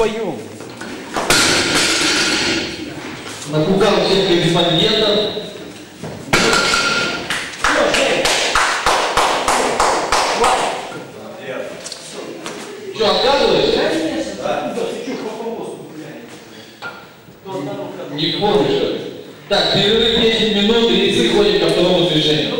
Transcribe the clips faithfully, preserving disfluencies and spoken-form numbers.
вдвоем. Напугал всех корреспондентов. Что, отказываешься? Да. Не помнишь? Так, перерыв десять минут и переходим ко второму движению.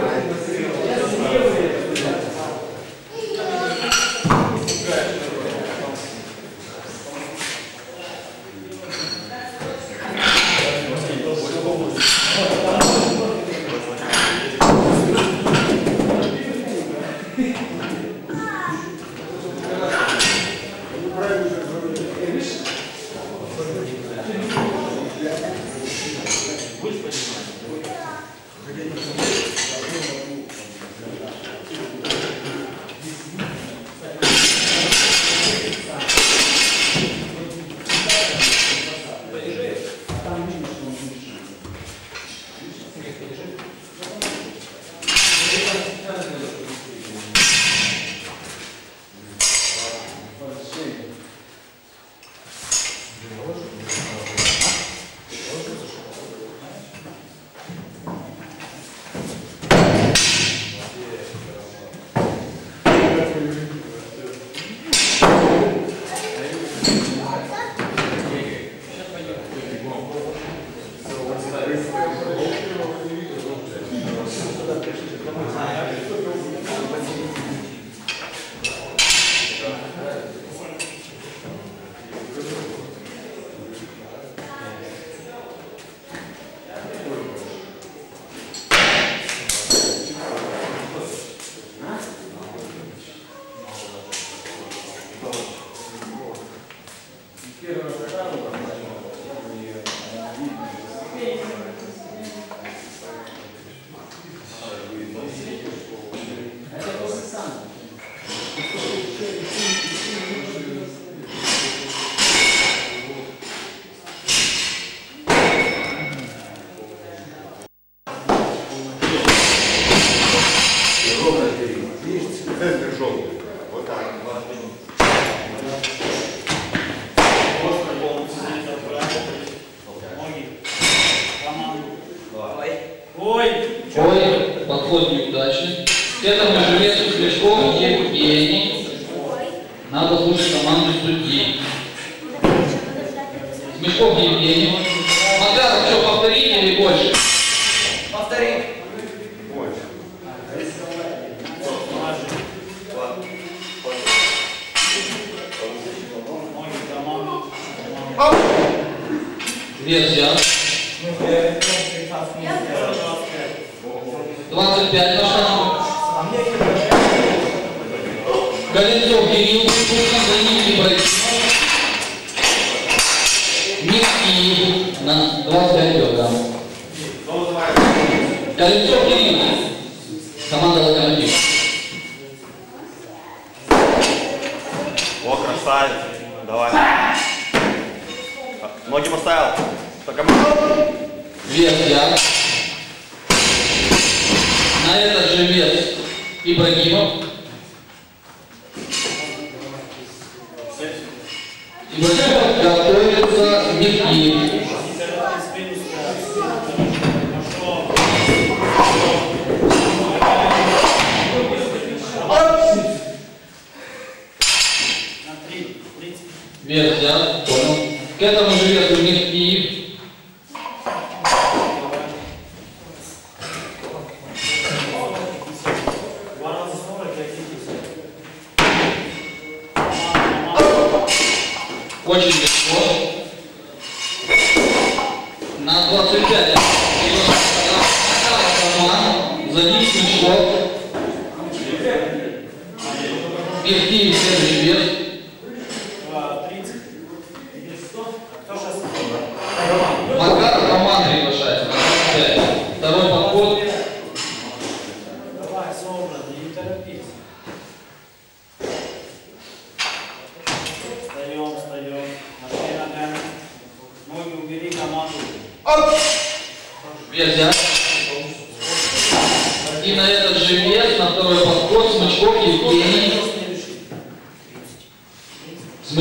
И на этот же вес, на второй подход, Смычков Евгений. Смычков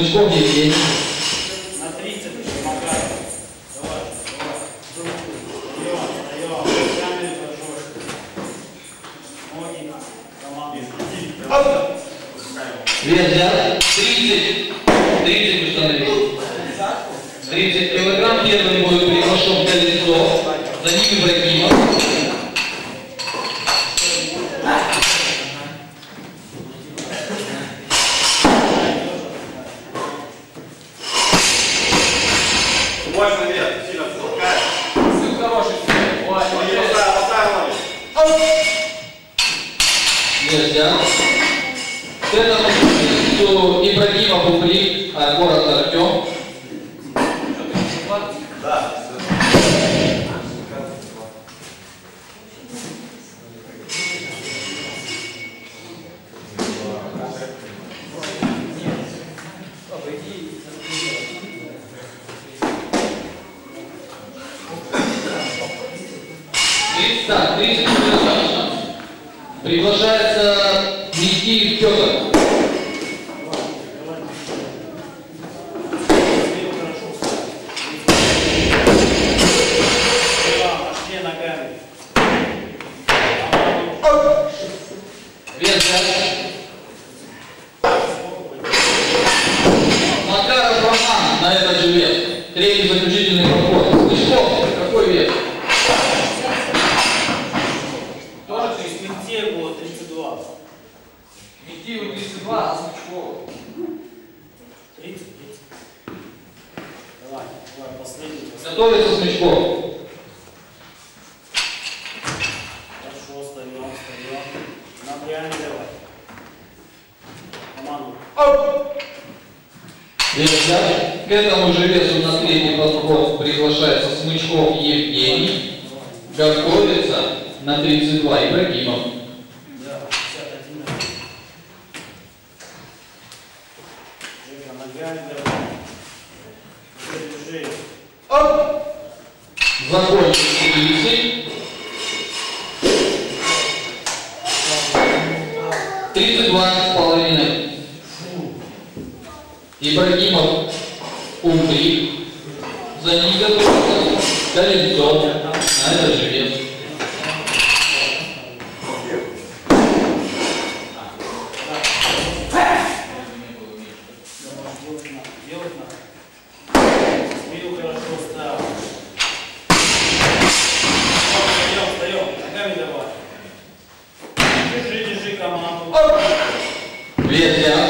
Смычков Евгений. На тридцать Макаров. Давай, давай. Встаем, встаем. Камеры пожестче. Ноги. Команду. Вес взял. тридцать. тридцать установил. тридцать килограмм. Первым будет приглашен Колесов. За ним Ибрагимов. Можно вверх, сильно толкай. Сын хороший. Вес взял. К этому весу Ибрагимов Уприк, а город Артем. Да. Так, тридцать достаточно. Приглашается Михеев Петр. Вес взял. Макаров Роман на этот же вес. Третий заключительный подход. Смычков, какой вес? Михееву тридцать два. Михееву тридцать два, а Смычкову? тридцать, тридцать. Давай, давай, последний. Готовится Смычков. Хорошо, встаем, встаем. Напрямик давай. Команду. Вес взял. К этому же весу на третий подход приглашается Смычков Евгений. Готовится на тридцать два Ибрагимов. Да, пятьдесят один. Жека, ногами давай. Держи. Закончил тридцать. тридцать два с половиной. Ибрагимов Умбрик. За ним готовится Колесов. На этот же вес. Делать надо. Смею хорошо встал. Встаем, встаем. Ногами давай. Держи, держи команду. Вес взял.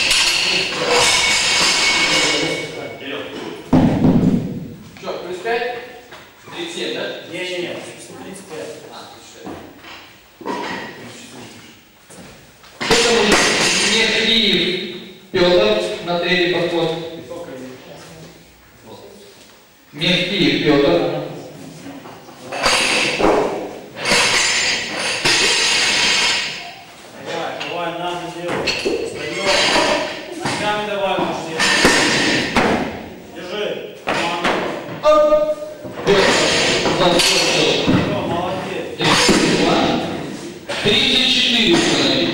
Что, плюс пять? тридцать семь, да? Не-не-не, тридцать пять. А, тридцать шесть. Мехлиев Петр на третий подход. Мехлиев Петр. Давай, давай, надо делать. Встаем. Ногами давай, можешь делать. Держи. Команду. Закончил. Все, молодец. тридцать два. тридцать четыре установили.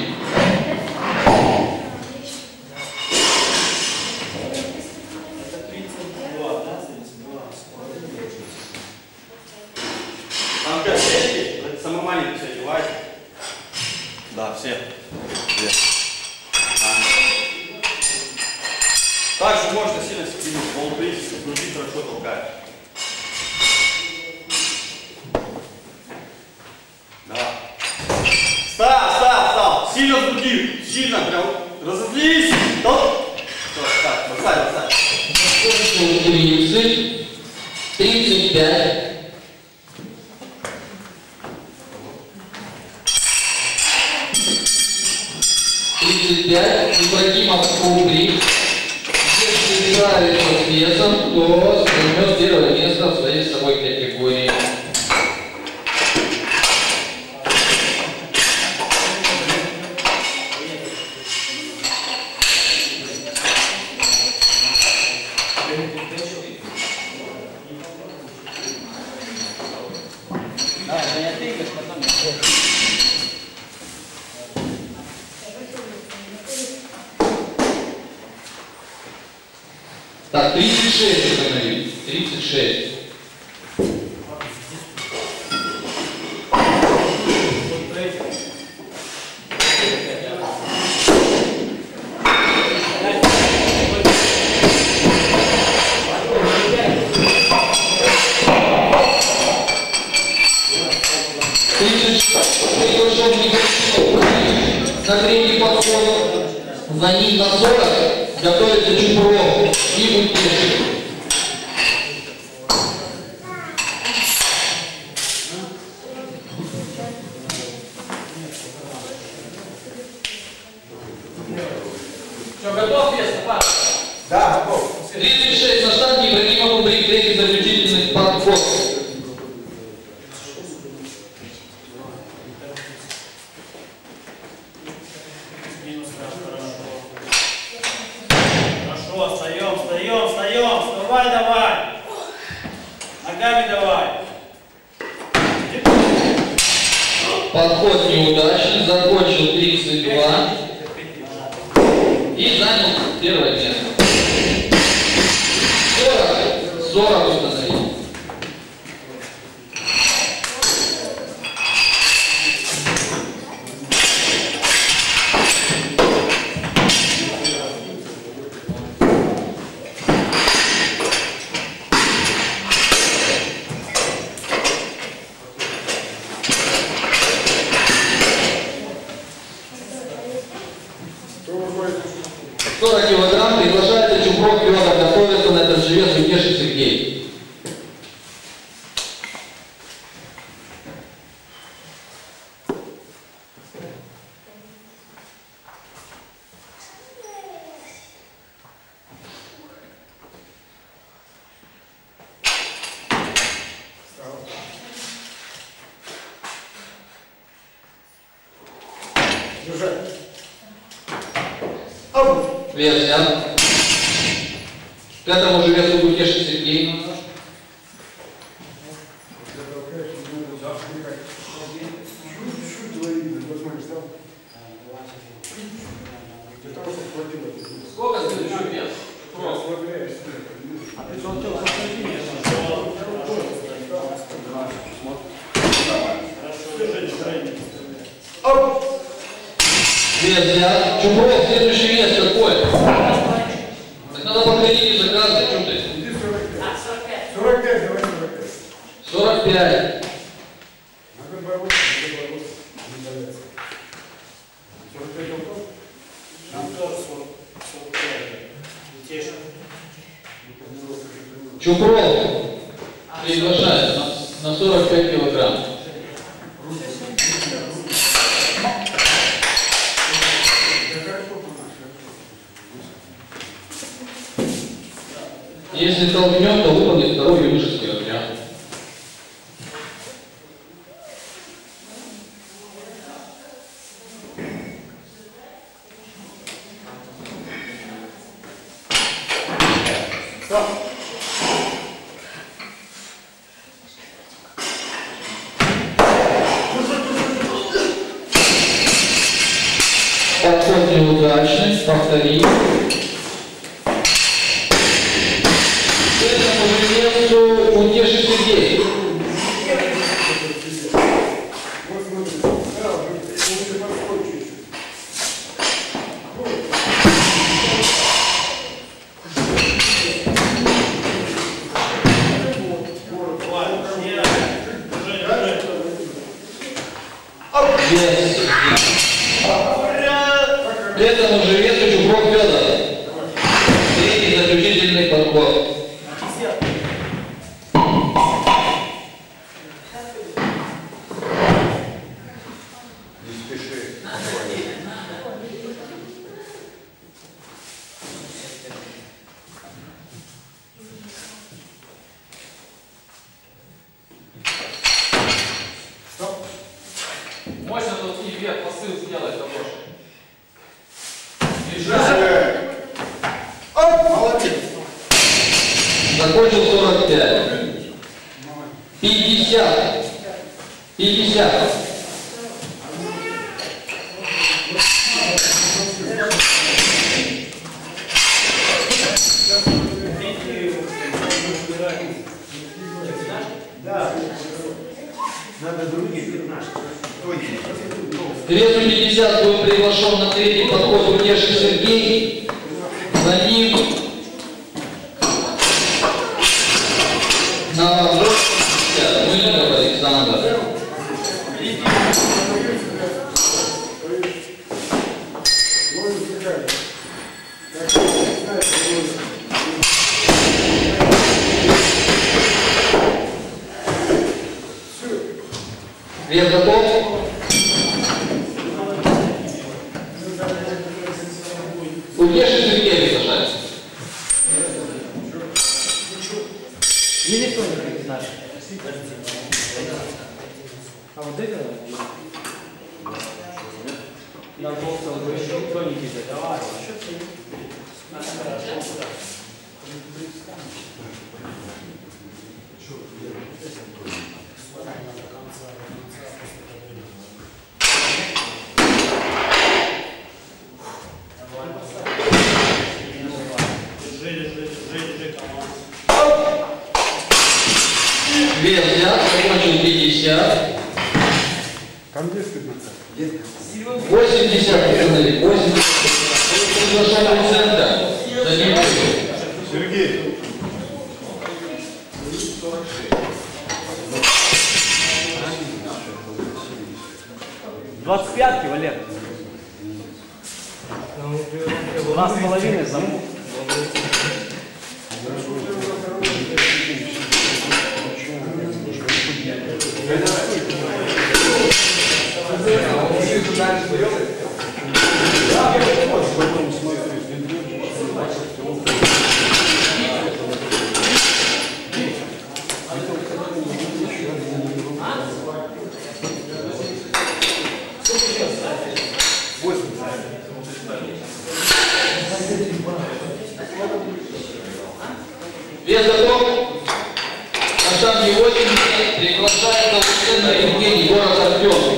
Это тридцать два, да? тридцать два. Там пять сетки, это самый маленький все одевать. Да, все. Две. Ага. Также можно сильно скинуть полуприск, груди хорошо толкать. Да. Встал, встал, встал. Сильно с груди, сильно прям разозлись. Топ. Все, так, бросай, бросай. тридцать. тридцать пять. тридцать пять. Ибрагимов Умбрик. Если справится с весом, то займет первое место в своей весовой категории. тридцать шесть установили. тридцать шесть. На третий подход, за ним на сорок, готовится Чупров и Утешин. Что, готов вес, Паш? Да, готов. тридцать шесть на штанге, Ибрагимов Кубрик, третий заключительный подход. Хорошо, встаем, встаем, встаем, вставай давай. Ногами давай. Подход неудачный, закончил тридцать два и занял первое место. сорок, сорок установил. сорок килограмм, приглашается Чупров Федор, готовится на этот же вес Утешин Сергей. Вес взят. К этому же весу Утешин Сергей. Сколько следующий вес? Вес взят. Чупров, следующий вес какой? Так надо подходить и заказывать, что ты? сорок пять, давай сорок пять. сорок пять. Надо бороться, надо бороться, не бояться. сорок пять готов? Нам тоже сорок пять. Утешин. Чупров приглашает на, на сорок пять килограмм. Если толкнем, то выполнит второй юношеский отряд. Подход неудачный, повтори. Утешин Сергей. Вот смотри, сразу, лучше подскочь чуть-чуть. Вес. К этому же весу Чупров Федор. Третий заключительный подход. Мощно тут и вверх посыл сделать, хороший. Молодец. Закончил сорок пять. пятьдесят. пятьдесят. Надо других наших. К весу пятьдесят был приглашен на третий подход Утешин Сергей. За ним на восемьдесят Мыльников Александр. Вес готов? Утешин Сергей приглашается. Или кто-нибудь наш? А вот это? На толстого тоненький же. Давай. Вес взят, закончил пятьдесят. Там есть пятнадцать. восемьдесят, пацаны, восемьдесят. Приглашаем центра. За ним Сергей. двадцать пятки, Валер. Два с половиной замок. Вес готов? На штанге восемьдесят. Приглашается Луценко Евгений, город Артем.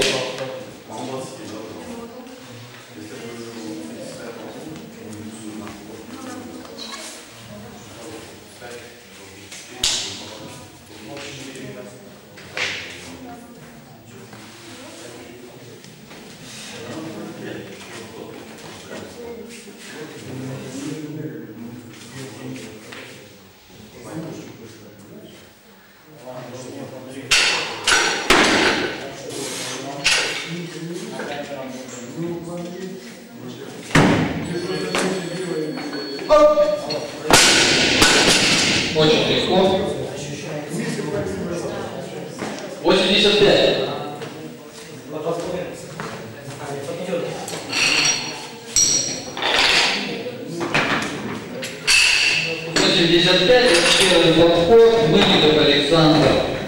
Очень легко. восемьдесят пять. восемьдесят пять. Первый подход. Мыльников Александр.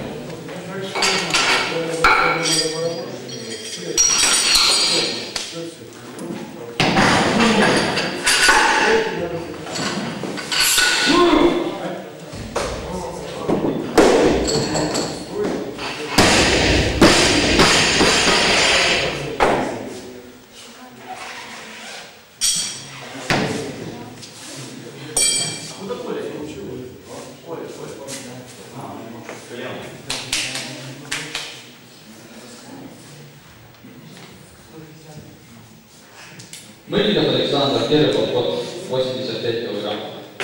Мыльников Александр, первый подход, восемьдесят пять килограмм.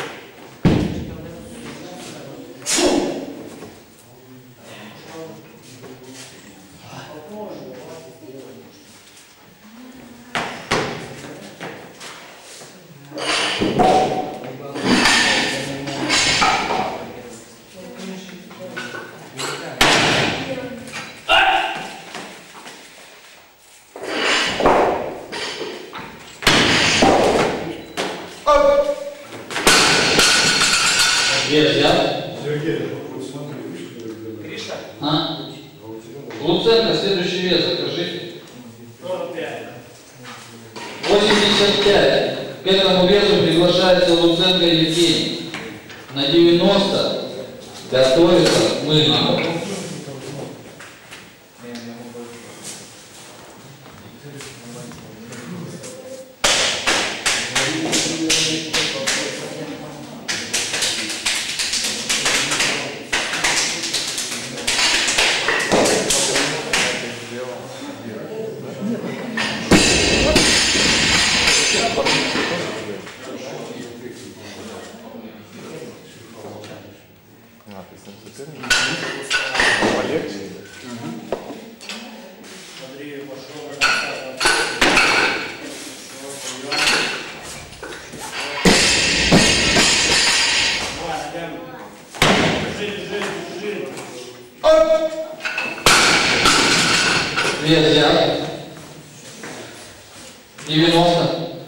Вес взят. А? Луценко, следующий вес, закажите. восемьдесят пять. К этому весу приглашается Луценко Евгений. На девяносто готовится Мыльников. Андрей пошел. Вес взял. девяносто.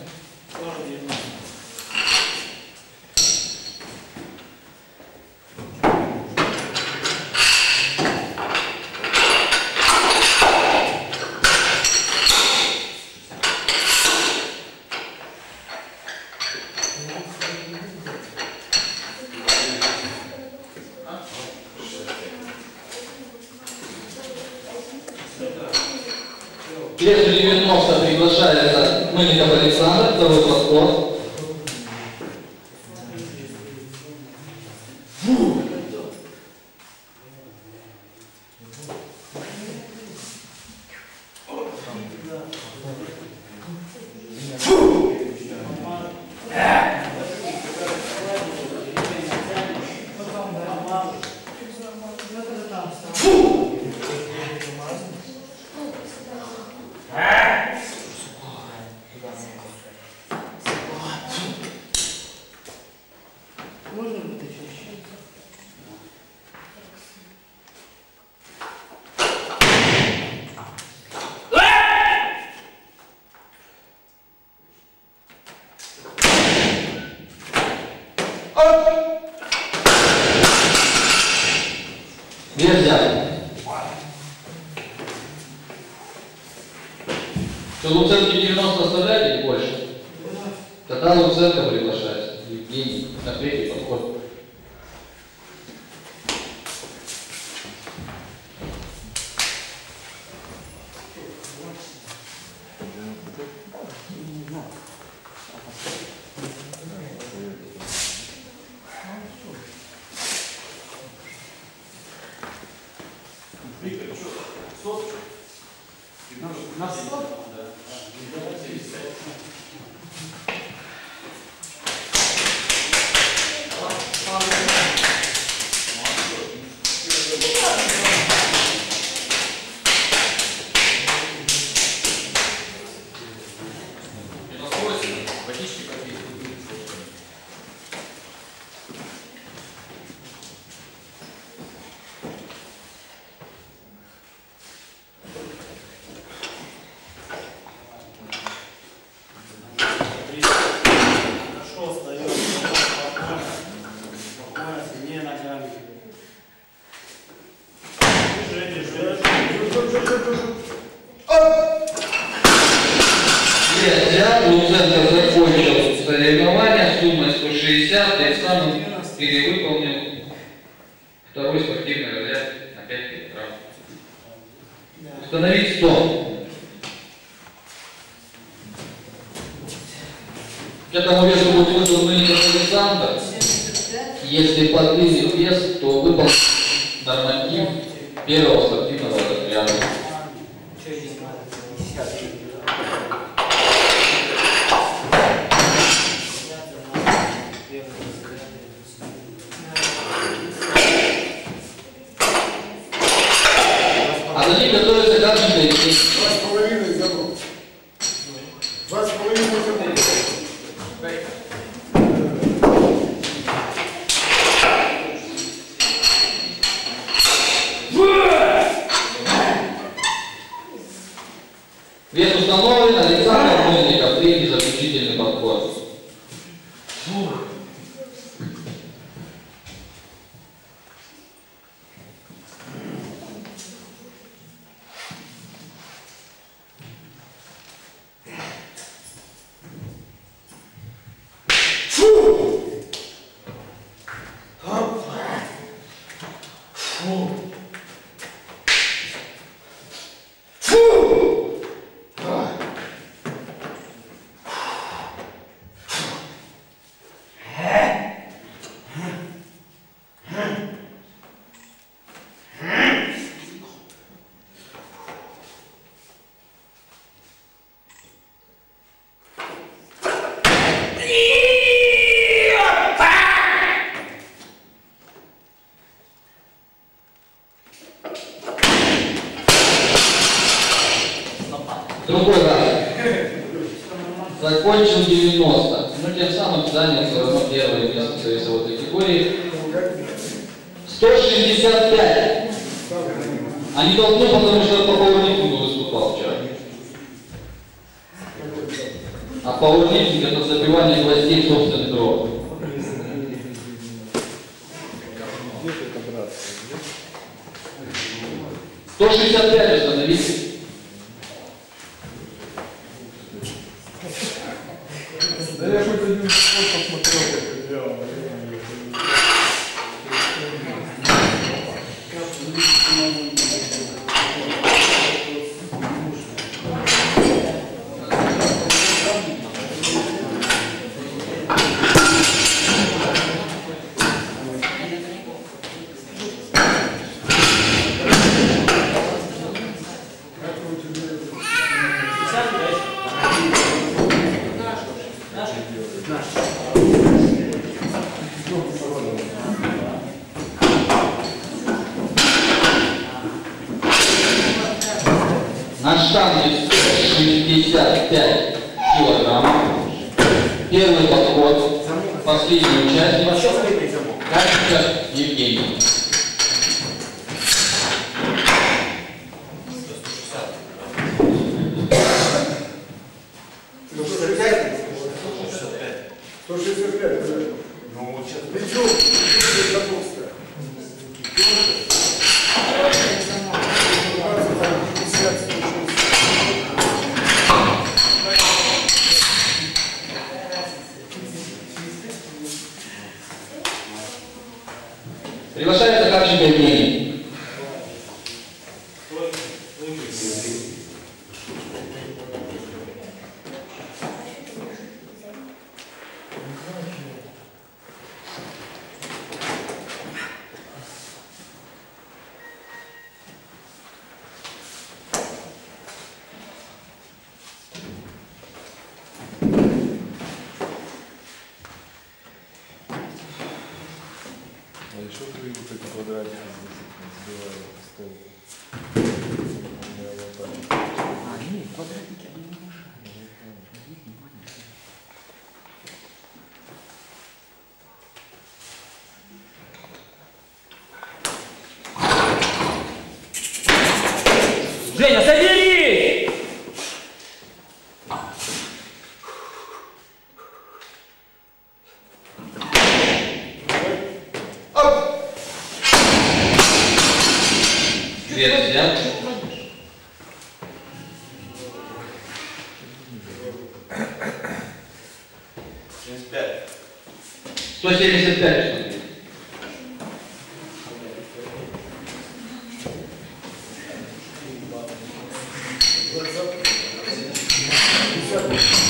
Весу девяносто приглашается Мыльников Александр, второй подход. Можно вытащить? Вес взял. Что, Луценко девяносто оставлять или больше? Тогда Луценко приглашается. Евгений, на третий подход. На сто? Луценко закончил соревнования суммой сто шестьдесят, тем самым перевыполнил второй спортивный разряд на пять килограмм. Установить сто. К этому весу будет вызван Мыльников Александр. Если подвинет вес, то выполнит норматив первого спортивного разряда. А за ним готовится каждый день. Два с половиной забрал. Два с половиной забрал. Вес установлен, Александр Мыльников, третий заключительный подход. Другой раз. Закончил девяносто. Ну, тем самым занял все равно первое место в своей весовой категории. сто шестьдесят пять. А не должны, потому что по пауэрлифтингу выступал вчера. А пауэрлифтинг — это забивание гвоздей в собственный дров. сто шестьдесят пять установите. Да я хоть один спорт посмотрел, как это делал. На штанге сто шестьдесят пять килограммов. Первый подход. Последний участник. Катя Евгений. сто шестьдесят пять? сто шестьдесят пять, да. Ну, вот сейчас. Видео, видео готовство. Приглашается Кравченко Евгений. А еще ты вот эти квадратики сбивали в стол. У меня вот так. А, нет, квадратики, они не нужны. Женя, соберись! Вверх взят. семьдесят пять. сто семьдесят пять установите. двадцать.